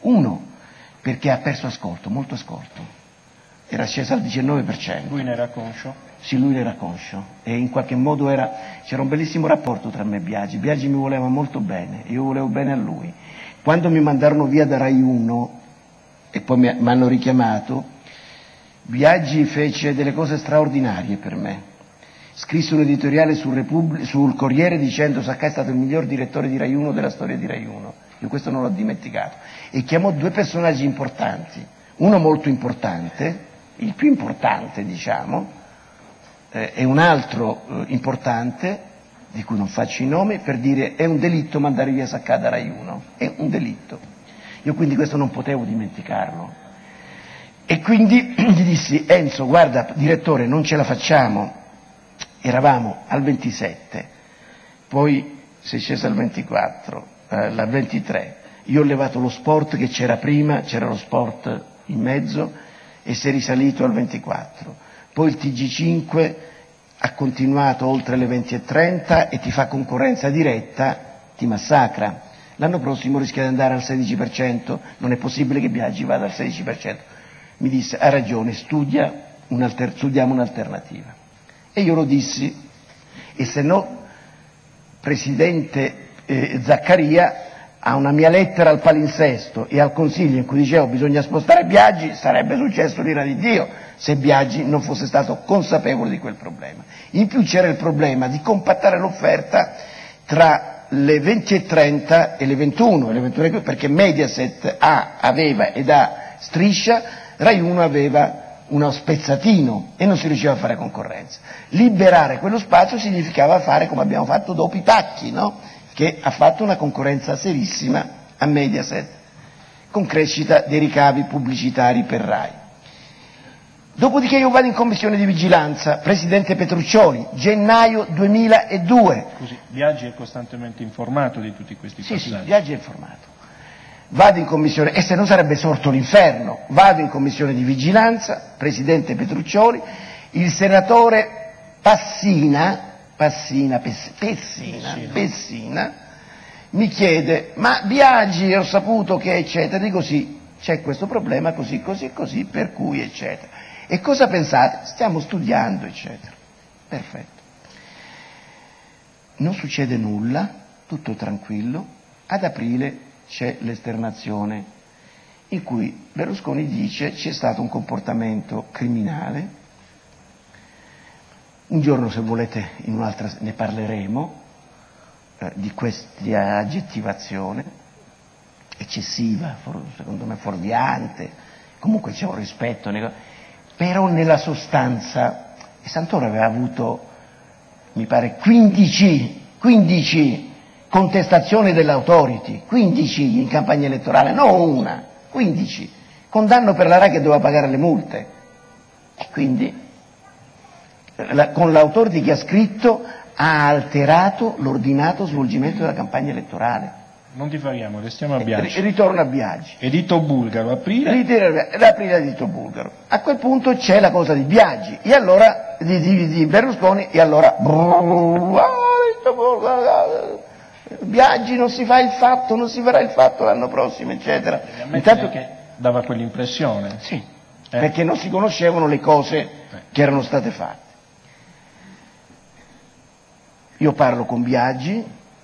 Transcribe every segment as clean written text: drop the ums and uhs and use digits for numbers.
Uno, perché ha perso ascolto, molto ascolto, era scesa al 19%. Lui ne era conscio? Sì, lui ne era conscio e in qualche modo c'era un bellissimo rapporto tra me e Biagi. Biagi mi voleva molto bene, io volevo bene a lui. Quando mi mandarono via da Rai 1 e poi mi hanno richiamato, Biagi fece delle cose straordinarie per me. Scrisse un editoriale sul Corriere dicendo: Saccai è stato il miglior direttore di Rai 1 della storia di Rai 1. Io questo non l'ho dimenticato. E chiamò due personaggi importanti, uno molto importante, il più importante diciamo, e un altro importante, di cui non faccio i nomi, per dire: è un delitto mandare via Saccà da Rai 1, è un delitto. Io quindi questo non potevo dimenticarlo. E quindi gli dissi: Enzo, guarda direttore, non ce la facciamo. Eravamo al 27, poi si è sceso al 24, al 23. Io ho levato lo sport che c'era prima, c'era lo sport in mezzo e si è risalito al 24. Poi il TG5 ha continuato oltre le 20:30 e ti fa concorrenza diretta, ti massacra. L'anno prossimo rischia di andare al 16%, non è possibile che Biagi vada al 16%. Mi disse: ha ragione, studiamo un'alternativa. E io lo dissi, e se no presidente Zaccaria a una mia lettera al palinsesto e al Consiglio in cui dicevo bisogna spostare Biagi, sarebbe successo l'ira di Dio se Biagi non fosse stato consapevole di quel problema. In più c'era il problema di compattare l'offerta tra le 20:30 e le 21, perché Mediaset aveva ed ha Striscia, Rai 1 aveva uno spezzatino e non si riusciva a fare concorrenza. Liberare quello spazio significava fare come abbiamo fatto dopo i pacchi, no? Che ha fatto una concorrenza serissima a Mediaset, con crescita dei ricavi pubblicitari per Rai. Dopodiché io vado in commissione di vigilanza, presidente Petruccioli, gennaio 2002. Così, Biagi è costantemente informato di tutti questi passaggi? Sì, Biagi è informato. Vado in commissione, e se no sarebbe sorto l'inferno, vado in commissione di vigilanza, presidente Petruccioli, il senatore Pessina mi chiede: ma Biagi, ho saputo che eccetera, dico sì, c'è questo problema così, per cui eccetera. E cosa pensate? Stiamo studiando eccetera. Perfetto. Non succede nulla, tutto tranquillo, ad aprile c'è l'esternazione in cui Berlusconi dice: c'è stato un comportamento criminale. Un giorno, se volete, in un'altra ne parleremo di questa aggettivazione eccessiva, secondo me fuorviante, comunque c'è un rispetto, però nella sostanza Santoro aveva avuto, mi pare, 15 contestazioni dell'autority, 15 in campagna elettorale, non una, 15, condanno per la RAI che doveva pagare le multe, e quindi con l'autority che ha scritto ha alterato l'ordinato svolgimento della campagna elettorale. Non divariamo, restiamo a Biagi. Ritorno a Biagi. Editto Bulgaro, aprile? L'aprile Editto Bulgaro. A quel punto c'è la cosa di Biagi, e allora di Berlusconi, e allora Biagi non si fa il fatto, non si farà il fatto l'anno prossimo, eccetera. Intanto che dava quell'impressione. Sì, perché non si conoscevano le cose che erano state fatte. Io parlo con Biagi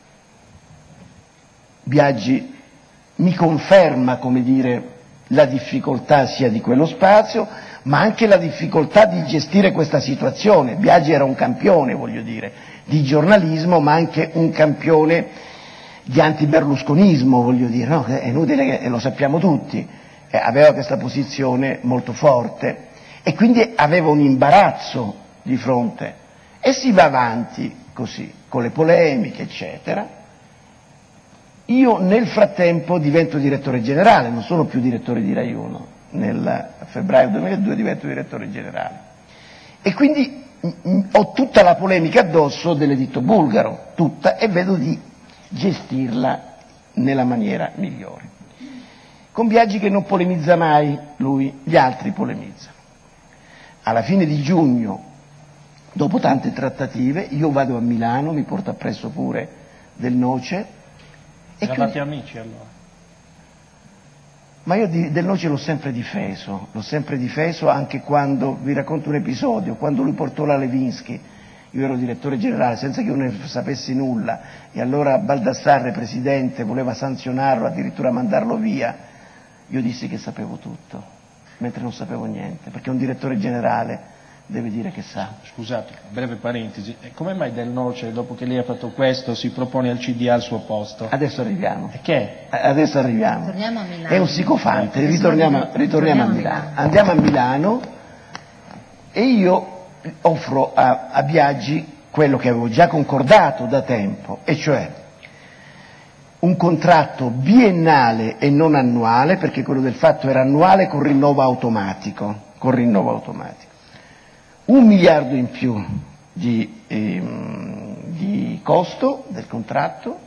mi conferma, come dire, la difficoltà sia di quello spazio, ma anche la difficoltà di gestire questa situazione. Biagi era un campione, voglio dire, di giornalismo, ma anche un campione di antiberlusconismo, voglio dire, no? È inutile che lo sappiamo tutti, aveva questa posizione molto forte e quindi aveva un imbarazzo di fronte, e si va avanti così, con le polemiche, eccetera. Io nel frattempo divento direttore generale, non sono più direttore di Rai 1, nel febbraio 2002 divento direttore generale. E quindi ho tutta la polemica addosso dell'Editto Bulgaro, tutta, e vedo di gestirla nella maniera migliore. Con Biagi che non polemizza mai lui, gli altri polemizzano. Alla fine di giugno, dopo tante trattative, io vado a Milano, mi porto appresso pure Del Noce. Eravate amici allora? Ma io del Noce l'ho sempre difeso anche quando, vi racconto un episodio, quando lui portò la Levinsky, io ero direttore generale senza che io ne sapessi nulla, e allora Baldassarre, presidente, voleva sanzionarlo, addirittura mandarlo via, io dissi che sapevo tutto, mentre non sapevo niente, perché un direttore generale deve dire che sa. Scusate, breve parentesi, come mai Del Noce, dopo che lei ha fatto questo, si propone al CDA al suo posto? Adesso arriviamo. E che? Adesso arriviamo. Torniamo a Milano. È un psicofante, ritorniamo a Milano. Andiamo a Milano e io offro a Biagi quello che avevo già concordato da tempo, e cioè un contratto biennale e non annuale, perché quello del Fatto era annuale con rinnovo automatico. 1 miliardo in più di costo del contratto,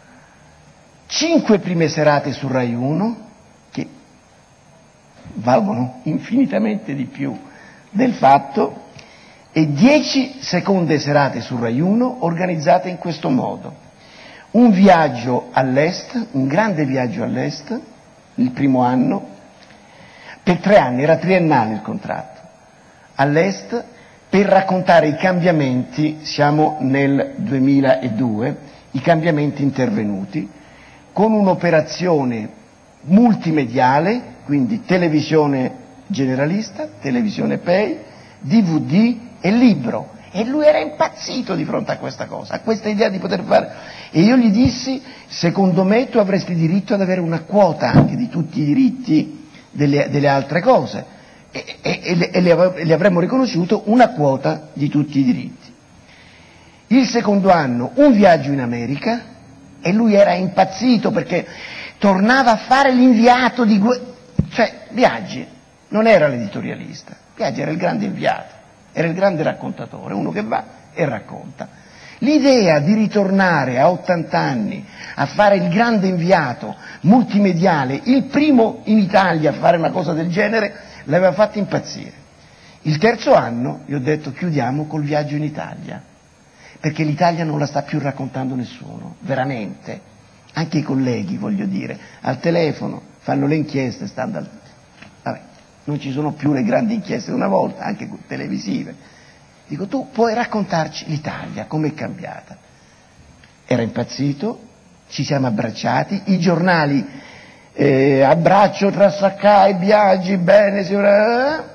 5 prime serate su Rai 1, che valgono infinitamente di più del Fatto, e 10 seconde serate su Rai 1 organizzate in questo modo. Un viaggio all'est, un grande viaggio all'est, il primo anno, per 3 anni, era triennale il contratto, all'est, per raccontare i cambiamenti, siamo nel 2002, i cambiamenti intervenuti, con un'operazione multimediale, quindi televisione generalista, televisione pay, DVD e libro. E lui era impazzito di fronte a questa cosa, a questa idea di poter fare. E io gli dissi, secondo me tu avresti diritto ad avere una quota anche di tutti i diritti delle altre cose. E le avremmo riconosciuto una quota di tutti i diritti. Il secondo anno un viaggio in America, e lui era impazzito perché tornava a fare l'inviato cioè Biagi non era l'editorialista, Biagi era il grande inviato, era il grande raccontatore, uno che va e racconta. L'idea di ritornare a 80 anni a fare il grande inviato multimediale, il primo in Italia a fare una cosa del genere, l'aveva fatto impazzire. Il terzo anno gli ho detto chiudiamo col viaggio in Italia, perché l'Italia non la sta più raccontando nessuno, veramente. Anche i colleghi, voglio dire, al telefono fanno le inchieste, vabbè, non ci sono più le grandi inchieste di una volta, anche televisive. Dico, tu puoi raccontarci l'Italia, com'è cambiata. Era impazzito, ci siamo abbracciati, i giornali, abbraccio tra Saccai, Biagi, bene signora.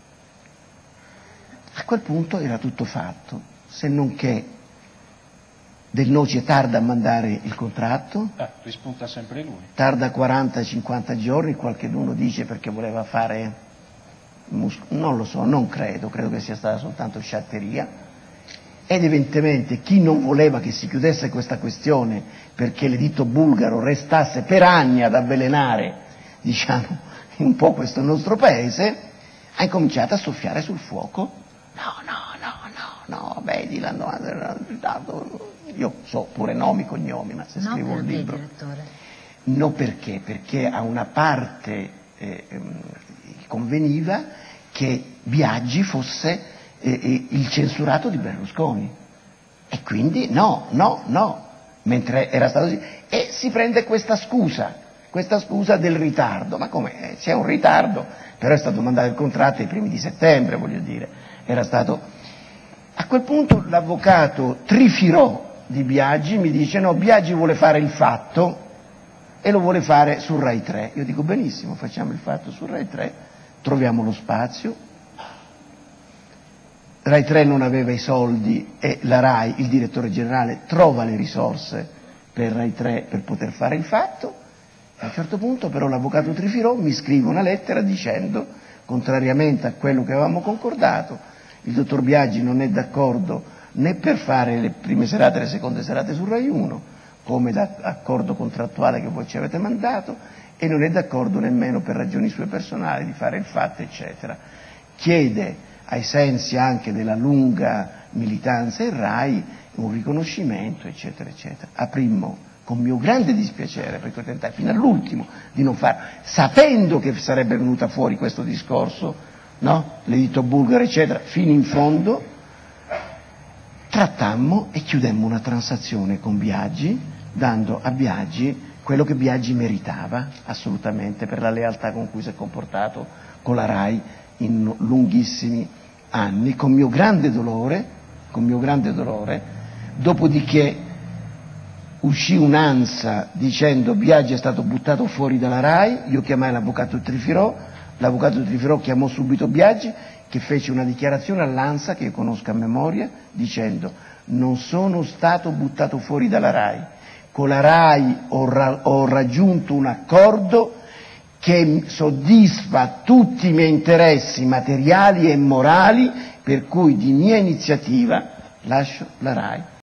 A quel punto era tutto fatto, se non che Del Noce tarda a mandare il contratto, rispunta sempre lui. Tarda 40-50 giorni, qualcuno dice perché voleva fare, non lo so, non credo che sia stata soltanto sciatteria, ed evidentemente chi non voleva che si chiudesse questa questione perché l'editto bulgaro restasse per anni ad avvelenare, diciamo, un po' questo nostro paese, ha incominciato a soffiare sul fuoco. No, vedi, io so pure nomi, cognomi, ma se scrivo un libro. Direttore? No, perché a una parte conveniva che Biagi fosse il censurato di Berlusconi, e quindi no, mentre era stato così, e si prende questa scusa del ritardo. Ma come? C'è un ritardo, però è stato mandato il contratto ai primi di settembre, voglio dire, era stato. A quel punto l'avvocato Trifirò di Biagi mi dice no, Biagi vuole fare il Fatto e lo vuole fare su Rai 3. Io dico benissimo, facciamo il Fatto su Rai 3, troviamo lo spazio. Rai 3 non aveva i soldi e la Rai, il direttore generale, trova le risorse per Rai 3 per poter fare il Fatto. A un certo punto però l'avvocato Trifirò mi scrive una lettera dicendo, contrariamente a quello che avevamo concordato, il dottor Biagi non è d'accordo né per fare le prime serate e le seconde serate su Rai 1, come da accordo contrattuale che voi ci avete mandato, e non è d'accordo nemmeno per ragioni sue personali di fare il Fatto, eccetera. Chiede, ai sensi anche della lunga militanza in Rai, un riconoscimento, eccetera, eccetera. Aprimmo con mio grande dispiacere, perché ho tentato fino all'ultimo di non farlo, sapendo che sarebbe venuta fuori questo discorso, no? L'editto bulgaro, eccetera, fino in fondo, trattammo e chiudemmo una transazione con Biagi, dando a Biagi quello che Biagi meritava assolutamente per la lealtà con cui si è comportato con la RAI in lunghissimi anni, con mio grande dolore, dopodiché uscì un'ANSA dicendo Biagi è stato buttato fuori dalla RAI, io chiamai l'avvocato Trifirò chiamò subito Biagi che fece una dichiarazione all'ANSA che io conosco a memoria dicendo non sono stato buttato fuori dalla RAI, con la RAI ho raggiunto un accordo che soddisfa tutti i miei interessi materiali e morali per cui di mia iniziativa lascio la RAI.